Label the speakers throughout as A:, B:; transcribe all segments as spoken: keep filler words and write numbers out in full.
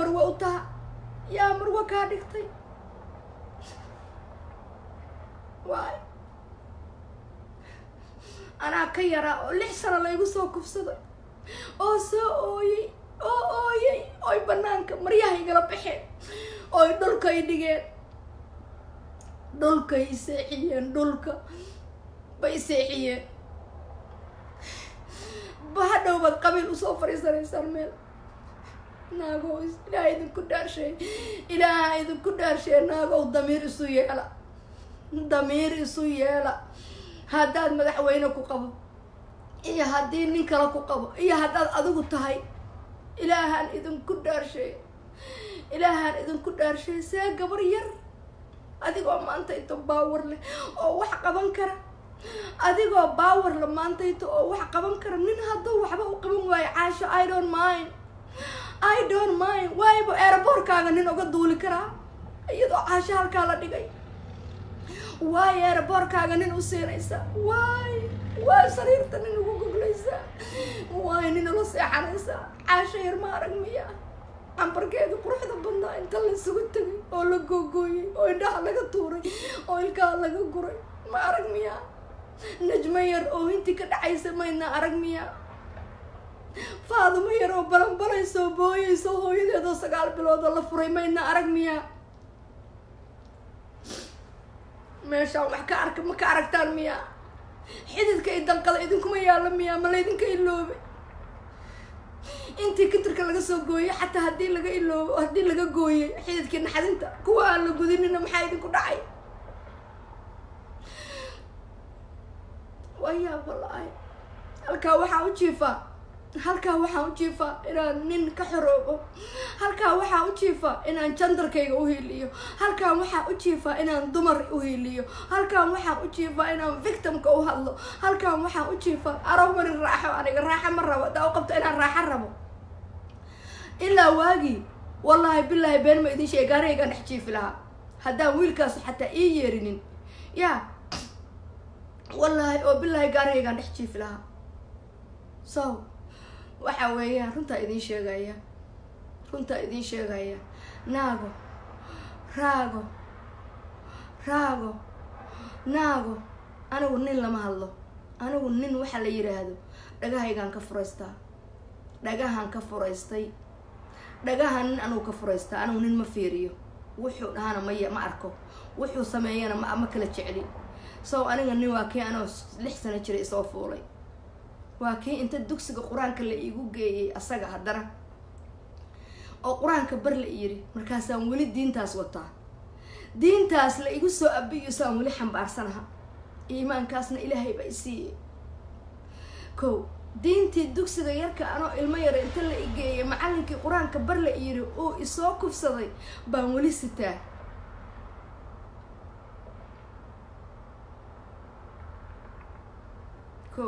A: مروة أطاع يا مروة كادكتي واي أنا كيرا لح سنة لا يقصوا كفصدي أو سو أوي أو أوي أوي بنانك مريها يقلب بحين أوي دولك يدقين دولك يسيحيين دولك بيسيحيين بهذا هو القبيل وصوفر يسري سرميل ناقوس إلى إذا كدار شيء إلى إذا كدار شيء ناقو ضمير السويلة ضمير السويلة هذا مدحوينك وقبو إيه هادين نكلك وقبو إيه هذا أذوق تهاي إلهان إذا كدار شيء إلهان إذا كدار شيء ساقبر ير أديكوا ما أنت يتباور له أو وح قبن كره أديكوا باور لما أنت يتو أو وح قبن كره من هذا وحبه قبن واي عاشة I don't mind I don't mind واي بو أربور كان نين أقعد دولي كره يدو عاشة هالكالا دقي واي أربور كان نين أسير إنسا واي واي سرير تنين وقوق ليسا واي نين لصيحة إنسا عاشة يرما رقمية عم بركيد قروح دبنا انت اللي سقطتني او لقوقوي او اندها لقى طوري او الكال لقى قري ما أرق ميا نجمير او انتي كدعيسة ما إنا أرق ميا فاضو مير او بلن بلن يسو بوي يسو هو يدي دو سقال بلود الله فري ما إنا أرق ميا ماشا ومحكا أرك مكا أركتان ميا حدد كايدان قل إذنكم يالا ميا ملا إذن كايلوبي انتي كنترك لغا سو غوي حتى هدي لغا إلو هدي لغا غوي حيدكي نحدنتا كوا لا غوديننا maxay idinku dhacay waya wallahi halka waxa u jiifa halka waxa u jiifa inaan nin ka xoroobo halka waxa u jiifa inaan jandarkayga u heliyo halka waxa u jiifa inaan dumar u heliyo halka waxa u jiifa inaan victimka u hadlo halka waxa u jiifa araw mar raaxo aniga raaxo mar rabo daa qabto inaan raaxo rabo إلا واجي والله بالله بين ما يدين شيء قاري كان نحكي في لها هذا ويلكاس حتى إيه يرنين يا والله وبالله قاري كان نحكي في لها صو وحويا كنت يدين شيء جاية كنت يدين شيء جاية ناقو راقو راقو ناقو أنا ونين لما هالله أنا ونين وحلا يرهدو دقاهي كان كفرستا دقاهن كفرستي dhagahan anuu ka furaysta anuu nin ma fiiriyo wuxuu dhahana ma ma arko wuxuu sameeyana ma ma kala jeceli soo aniga nin waa kii anoo lix sano jiray soo fuulay waa kii inta dugsiga quraanka la igu geeyay asaga hadara oo quraanka bar la yiri markaas aan wali diintaas wataa diintaas la igu soo abiyo saan wali xambaarsanaha iimaankaasna ilaahay ba isii ko diintii dugsiga yarka anoo ilmo yar inta la igeeyay macallinkii quraanka bar la yiri oo isoo kufsaday baan wali sitaa ko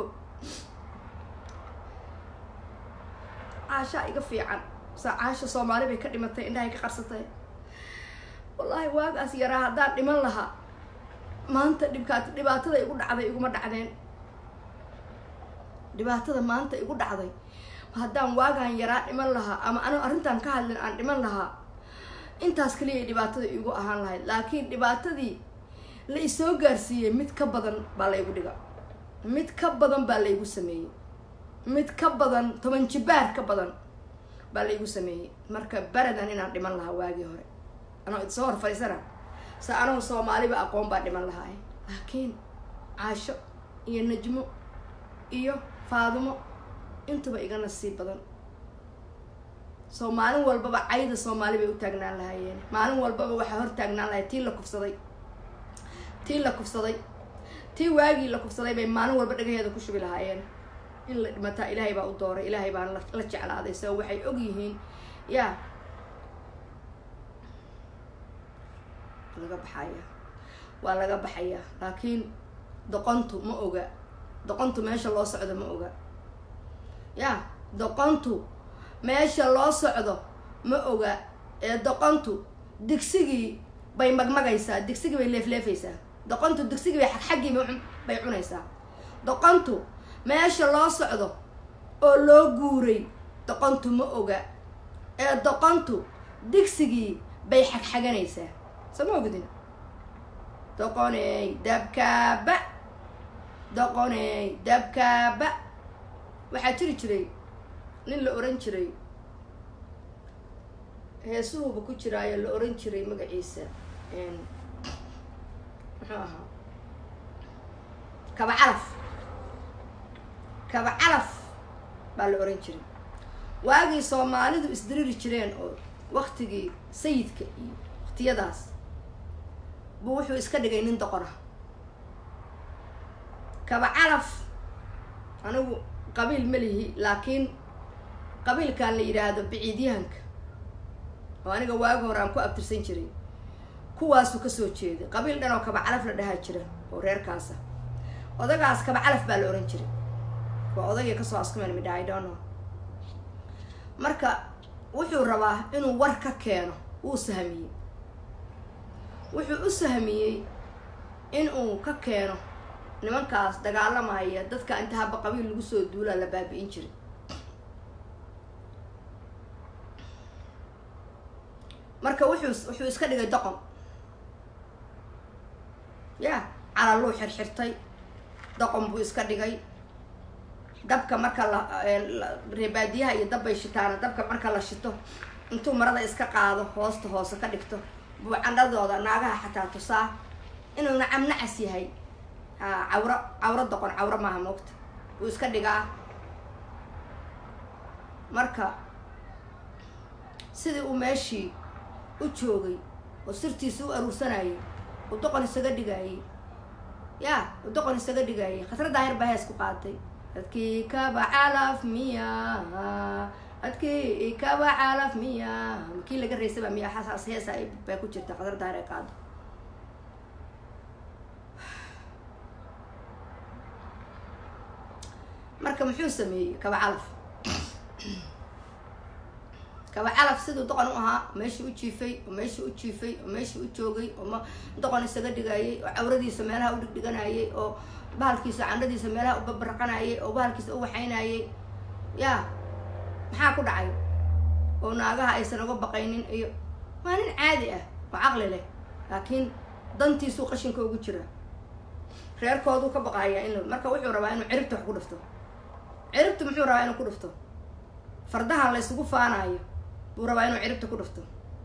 A: caasha iga fiican saa caasha Soomaali bay ka dhimatay indhahay ka qarsatay wallahi waagaas yaraa hadaan dhiman lahaa maanta dhibkaad dhibaatada igu dhacday iguma dhacdeen dhibaatada maanta igu dhacday haddaan waagaan yaraa dhiman lahaa ama anoo arrintan ka hadlin aan dhiman lahaa intaas kaliya dhibaatada igu ahaan lahayd laakiin dhibaatadii la isoo gaarsiiyay mid ka badan baa la igu dhiga mid ka badan baa la igu sameeyay mid ka badan toban jibaar ka badan baa la igu sameeyay marka baradan inaan dhiman lahaa waagii hore anoo soo hor fadhiisana sa anoo Soomaaliba aqoon baa dhiman lahaa laakiin caasho iyo najmo iyo faadumo intuba iga nasiib badan Soomaali walbaba cayda Soomaali bay u taagnaan lahaayeen maalin walbaba waxa hor taagnaan lahayd tii la kufsaday tii la kufsaday tii waagi la kufsaday bay maalin walba dhagaheeda ku shubi lahaayeen in la dhimata ilaahay baa u dooray ilaahay baa la jeclaaday soo waxay og yihiin ya laga baxaya waa laga baxaya laakiin doqontu ma oga doqontu meesha loo socdo ma oga ya doqontu meesha loo socdo ma oga ee doqontu digsigii bay magmagaysaa digsigii bay leefleefaysaa doqontu digsigii bay xaqxaqii bay cunaysaa doqontu meesha loo socdo oo loo guuray doqontu ma oga ee doqontu digsigii bay xagxaganaysaa sama ogdin doqoney dabkaaba doqoney dabkaaba waxaa jiri jiray nin la oran jiray heesuhuba ku jiraayo la oran jiray magaciisa muxuu ahaa kaba calaf kaba calaf baa la oran jiray waagii soomaalidu isdiriri jireen oo waktigii sayidka iyo waktiyadaas buu wuxuu iska dhigay nin doqon ah kaba calaf anigu qabiil ma lihi laakiin qabiilkan la yidhaahdo biciidyahanka oo aniga waagi hore aan ku abtirsan jiray kuwaasuu kasoo jeeday qabiil dhan oo kaba calaf la dhahaa jira oo reerkaasa odagaas kaba calaf baa la oran jiray waa odagii kasoo askumen midha I don't know marka wuxuu rabaa inuu war ka keeno wuu sahmiyey wuxuu u sahmiyey inuu ka keeno nimankaas dagaalamaya dadka inta haba qabiil lagu soo duulaa la baabi'in jiray marka wuxuu wuxuu iska dhigay doqon ya calaluu xirxirtay doqon buu iska dhigay dabka marka la reebaadiyaha iyo dabbay shitaana dabka marka la shito intuu marada iska qaado hoosta hoose ka dhigto buu candhadooda naagaha xataa tusaa inuu nacam nacas yahay ha cawro cawro doqon cawro maaha moogta buu iska dhigaa marka sidii uu meeshii u joogay oo sirtiisa u aruursanayay oo doqon isaga dhigayay ya oo doqon isaga dhigayay khasra daahir baa hees ku qaatay adkii kaba calaf miya adkii kaba calaf miya makii laga reysaba miya xasaas heesa ay baa ku jirta khasra daahir ay qaado marka muxuu sameeyey kaba calaf kaba calaf siduu doqon u ahaa meeshii u jiifay oo meeshii u jiifay oo meeshii u joogay oo ma doqon isaga dhigayay oo cawradiisa meelaha u dhigdhiganayay oo bahalkiisa candhadiisa meelaha u babaraqanayay oo bahalkiisa u waxaynayay ya maxaa ku dhacay oo naagaha aysan uga baqaynin iyo waa nin caadi ah oo caqli leh laakiin dantiisuu qashinka ugu jira reerkooduu ka baqayaa in marka wuxuu rabaa inuu ciribta wax ku dhufto ciribta muxuu rabaa inuu ku dhufto fardaha la isugu faanayo buu rabaa inuu ciribta ku dhufto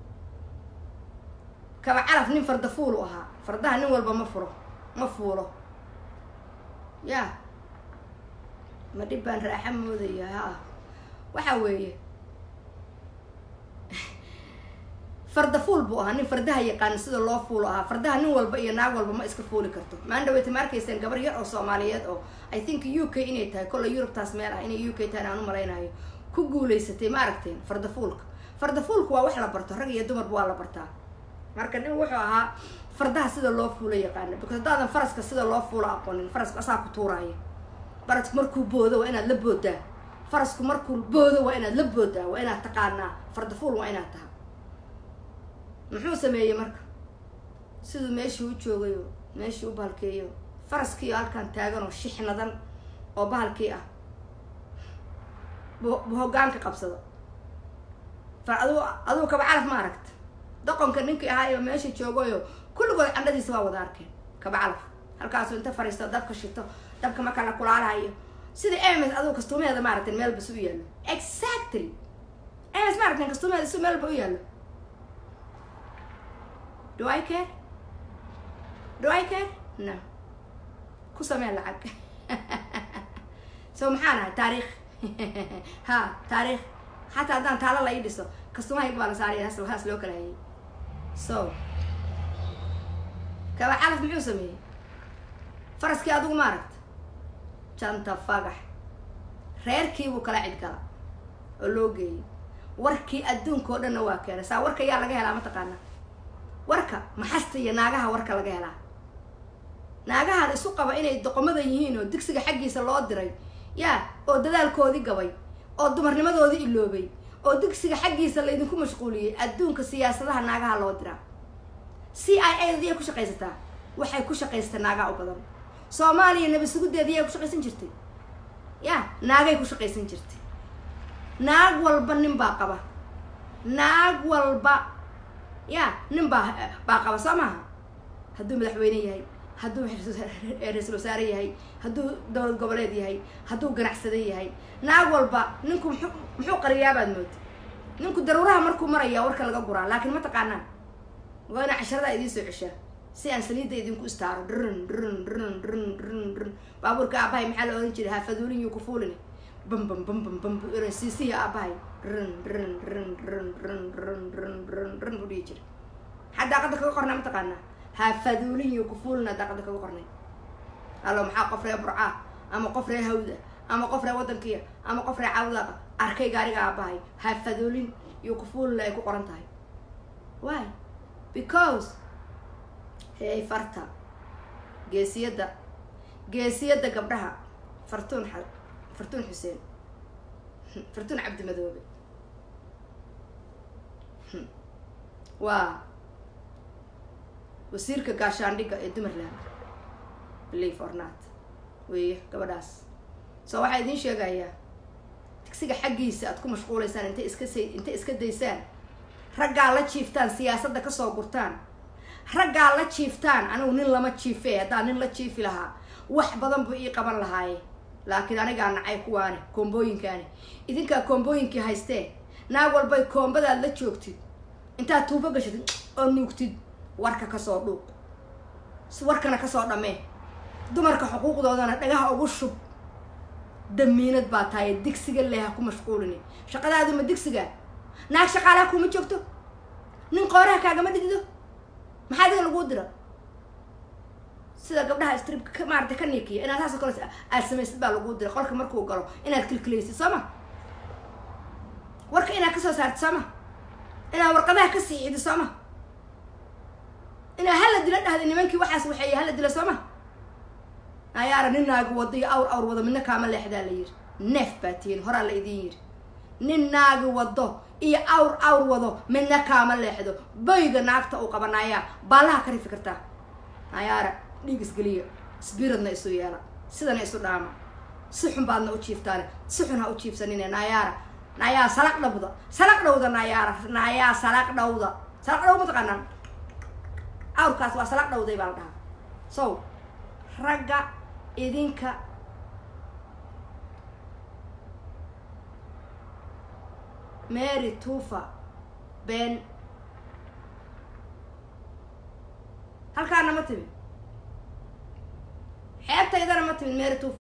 A: kaba calaf nin farda fuul u ahaa fardaha nin walba ma furo ma fuulo ya ma dhib baan raaxa moodaya ha waxa weeye farda fuul buu ahaa nin fardaha yaqaan sida loo fuulo ahaa fardaha nin walba iyo naag walba ma iska fuuli karto maan dhaweyta ma arkayseen gabar yar oo soomaaliyeed oo I think U K inay tahay kolle Yurubtaas meel ah inay U K tahay aan u malaynayo ku guulaysatay ma aragteen farda fuulka farda fuulka waa wax la barto rag iyo dumarba waa la bartaa marka nin wuxuu ahaa fardaha sida loo fuulo yaqaana because haddaadan faraska sida loo fuulo aqoonin faraska asaa ku tuuraya farasku markuu boodo waa inaad la boodaa farasku markuu boodo waa inaad la boodaa waa inaad taqaanaa farda fuul waa inaad tahay muxuu sameeyey marka siduu meeshii u joogayo meeshii u bahalkeeyo faraskii halkan taagan oo shixnadan oo bahalkii ah bu hoggaanka qabsado far aduu aduu kaba calaf ma aragta doqonka ninkii ahaayo meesha joogayo kulligood candhadiisa waa wada arkeen kaba calaf halkaasuu inta fariisto dabka shito dabka marka la kulaalahayo sida emes aduu kastuumeeda ma aragteen meel bas u yaallo exactly emes ma aragteen kastuumeeda si meel ba u yaallo do I care do I care no ku samee lacag so maxaan ahay taariikh ha taariikh xataa haddaan taalo la ii dhiso kastumahayga baa la saaraya has haas loo kala hayay so kaba calaf muxuu sameeyey faraskii adigu ma aragta janta fagax reerkiibuu kala cid gala oo loo geeyay warkii adduunka oo dhanna waa keenay saa warka yaa laga helaa mataqaana warka maxasta iyo naagaha warka laga helaa naagahan isu qaba inay doqomada yihiin oo digsiga xaggiisa loo diray yaa oo dadaalkoodii gabay oo dumarnimadoodii iloobay oo digsiga xaggiisa laydinku mashquuliyey adduunka siyaasadaha naagaha loo diraa C I A diyay ku shaqaysataa waxay ku shaqaysataa naagaha u badan Soomaaliya nabi sugudeedii ay ku shaqaysan jirtay yaa naagay ku shaqaysan jirtay naag walba nin baa qaba naag walba ya nin baa baa qaba samaha hadduu madaxweyne yahay hadduu ra'iisul wasaare yahay hadduu dowlad goboleed yahay hadduu ganacsade yahay naag walba ninku muxuu qariyaa baad moodtay ninku daruuraha markuu maraya warka laga guraa laakiin ma taqaanaa waa ina casharada idiin soo ceshaa si aan saliidda idinku istaaro drun drun drun drun drun drun baabuurka aabahay maxaa la oran jiray haafaduulin iyo kufuulin bam bam bam bam bam ina siisiya aabahay drun drun drun drun drun drun drun drun drun u dhihi jiray maxaa daaqada kaga qornaa ma taqaanaa haafaduulin iyo kufuulina daaqada kaga qornay allo maxaa qof ree burcaa ama qof ree hawda ama qof ree wadankiya ama qof ree cawdaqa arkay gaariga aabahay haafaduulin iyo kufuulina ay ku qoran tahay why because hey farta geesiyada geesiyada gabdhaha fartuun fartuun xuseen fartuun cabdi madoobe waa wasiirka gaashaandhigga ee dumarland believe or not weeye gabadhaas soo waxaa idiin sheegayaa digsiga xaggiisa aad ku mashquulaysaan intay iska intay iska daysaan raggaa la jiiftaan siyaasadda kasoo gurtaan raggaa la jiiftaan anigu nin lama jiife haddaa nin la jiifi lahaa wax badan buu ii qaban lahaaye laakiin anigaa nacay kuwaani koombooyinkaani idinkaa koombooyinkii haystee naag walbay koombadaad la joogtid intaad tuubo gashatid oo nuugtid warka kasoo dhuuq warkana kasoo dhamee dumarka xuquuqdoodana dhagaha ugu shub damiinad baa tahay digsiga leha ku mashquulini shaqadaadu ma digsiga naag shaqaalaha kuma joogto nin qooraha kaagama dhidido maxaa adiga lagu dira sida gabdhaha stribka ka maartay ka niikiya inaad taasoo kale aad samaysid baa lagu dira qolka markuu galo inaad kilkilaysid sooma warka inaad kasoo saartid sooma inaad warqadaha ka siixid sooma inaad hala dila dhahda nimankii waxaas waxeeya hala dila sooma ayaara nin naaga wado iyo awr awr wado midna kaama leexdaa la yiri neef baa tihiin horaa la idiin yiri nin naaga wado iyo awr awr wado midna kaama leexdo boyga naagta uu qabanayaa baalaha ka rifi kartaa ayaara dhiig isgeliya isbiradna isu yeela sidana isu dhaama si xun baadna u jiiftaane si xun ha u jiifsanine naayaara naayaa salaq dhawda salaq dhawda naayaara naayaa salaq dhawda salaq dhaw ma taqaanaan awrkaas waa salaq dhawday baa la dhahaa so ragga idinka mary tuufa been halkaana ma timid xeebtaydana ma timid mary tuufa